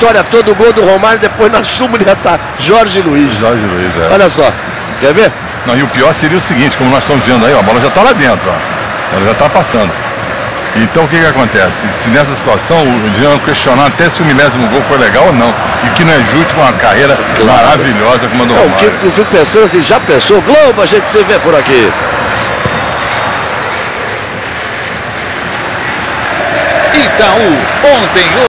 história toda, o gol do Romário, depois na súmula ia estar Jorge Luiz. Jorge Luiz, é. Olha só, quer ver? Não, e o pior seria o seguinte, como nós estamos vendo aí, ó, a bola já está lá dentro, ó. Ela já está passando. Então o que acontece? Se nessa situação o Jean questionar até se o 1000º gol foi legal ou não, e que não é justo com uma carreira maravilhosa como a do Romário. Eu fico pensando assim, já pensou? Globo, a gente se vê por aqui. Itaú, ontem...